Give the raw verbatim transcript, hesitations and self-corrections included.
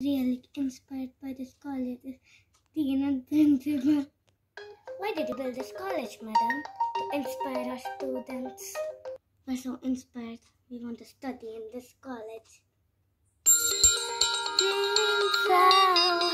Really inspired by this college is Dean and Principal. Why did you build this college, madam? To inspire our students. We're so inspired. We want to study in this college. Dreamflowers.